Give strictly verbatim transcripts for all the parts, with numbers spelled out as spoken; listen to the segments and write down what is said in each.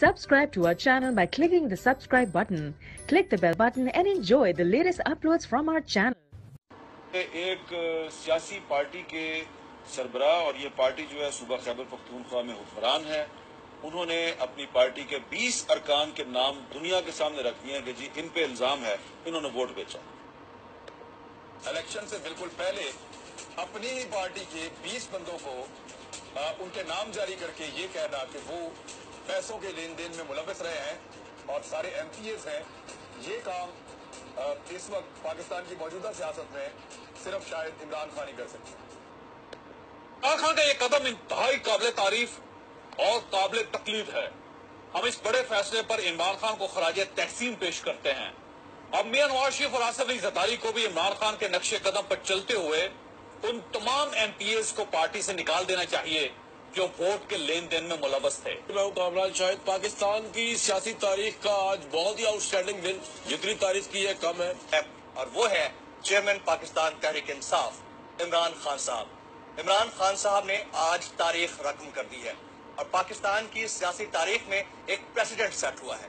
Subscribe to our channel by clicking the subscribe button. Click the bell button and enjoy the latest uploads from our channel. एक सियासी party के सरबराह और ये party जो है सूबा खैबर पख्तूनख्वा में हुक्मरान है, उन्होंने अपनी पार्टी के बीस अरकान के नाम दुनिया के सामने रख दिए हैं कि जी इन पे इल्जाम है इन्होंने वोट बेचा। इलेक्शन से बिल्कुल पहले अपनी ही पार्टी के बीस बंदों को आ, उनके नाम जारी करके ये कहना कि वो पैसों के लेन देन में मुलव्वस रहे हैं और सारे एम पी एस हैं, ये काम आ, इस वक्त पाकिस्तान की मौजूदा सियासत में सिर्फ शायद इमरान खान ही कर सकते हैं। इमरान खान का ये कदम इंतहाई काबिल तारीफ और काबिल तकलीद है। हम इस बड़े फैसले पर इमरान खान को खराजे तहसीन पेश करते हैं। अब मियां नवाज शरीफ और आसिफ अली जरदारी को भी इमरान खान के नक्शे कदम पर चलते हुए उन तमाम एम पी एस को पार्टी से निकाल देना चाहिए जो वोट के लेन देन में मुलव्वस थे। मैं कामरान शायद पाकिस्तान की सियासी तारीख का आज बहुत ही आउटस्टैंडिंग दिन जितनी तारीफ की है कम है, और वो है चेयरमैन पाकिस्तान तहरीक इंसाफ इमरान खान साहब। इमरान खान साहब ने आज तारीख रकम कर दी है और पाकिस्तान की सियासी तारीख में एक प्रेसिडेंट सेट हुआ है।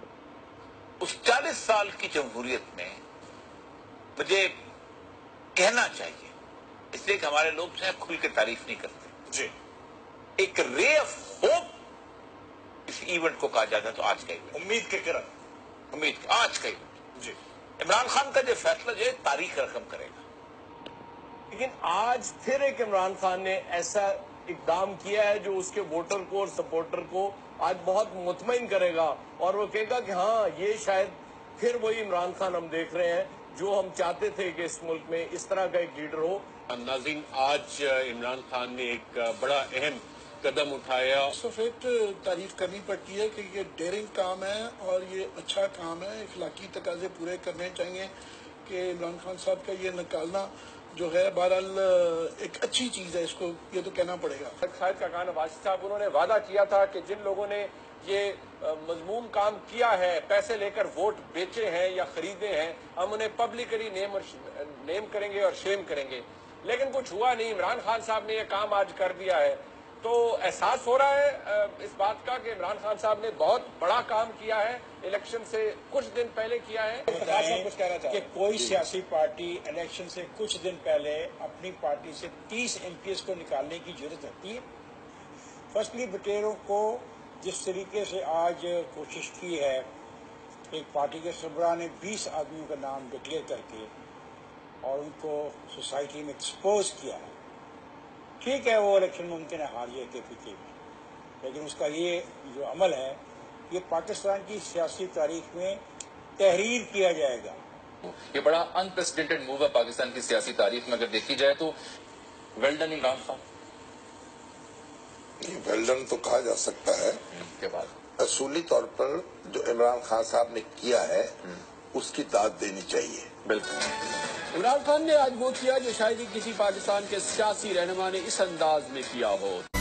उस चालीस साल की जमहूरियत में मुझे कहना चाहिए, इसलिए कि हमारे लोग जो है खुल के तारीफ नहीं करते जी, एक रे ऑफ होप इस इवेंट को कहा जाता है, तो आज का इवेंट उम्मीद के किरण, उम्मीद का आज का इवेंट जी, इमरान खान का जो फैसला जो है तारीख रकम करेगा। लेकिन आज फिर एक इमरान खान ने ऐसा इकदाम किया है जो उसके वोटर को और सपोर्टर को आज बहुत मुतमईन करेगा और वो कहेगा कि हाँ, ये शायद फिर वही इमरान खान हम देख रहे हैं जो हम चाहते थे कि इस मुल्क में इस तरह का एक लीडर हो। नाज़रीन, आज इमरान खान ने एक बड़ा अहम कदम उठाया। सफेद तारीफ करनी पड़ती है कि ये डेयरिंग काम है और ये अच्छा काम है, इखलाकी तकाजे पूरे करने चाहिए कि इमरान खान साहब का ये निकालना जो है बहरहाल एक अच्छी चीज है, इसको ये तो कहना पड़ेगा। शायद का कहा नवाज साहब, उन्होंने वादा किया था कि जिन लोगों ने ये मजमूम काम किया है, पैसे लेकर वोट बेचे हैं या खरीदे हैं, हम उन्हें पब्लिकली नेम और नेम करेंगे और शेम करेंगे, लेकिन कुछ हुआ नहीं। इमरान खान साहब ने ये काम आज कर दिया है, तो एहसास हो रहा है इस बात का कि इमरान खान साहब ने बहुत बड़ा काम किया है, इलेक्शन से कुछ दिन पहले किया है। कुछ कहना चाहिए कि कोई सियासी पार्टी इलेक्शन से कुछ दिन पहले अपनी पार्टी से तीस एम पी एस को निकालने की जरूरत रहती है। फर्स्टली बटेरों को जिस तरीके से आज कोशिश की है, एक पार्टी के सरबराह ने बीस आदमियों का नाम डिक्लेयर करके और उनको सोसाइटी में एक्सपोज किया है, ठीक है वो इलेक्शन मुमकिन है हार जाए के पीछे में, लेकिन उसका ये जो अमल है ये पाकिस्तान की सियासी तारीख में तहरीर किया जाएगा। ये बड़ा अनप्रेसिडेंटेड मूव है पाकिस्तान की सियासी तारीख में, अगर देखी जाए तो well done Imran Khan. Well done तो कहा जा सकता है के बाद असूली तौर पर जो इमरान खान साहब ने किया है उसकी दाद देनी चाहिए। बिल्कुल, इमरान खान ने आज वो किया जो शायद ही किसी पाकिस्तान के सियासी रहनुमा ने इस अंदाज में किया हो।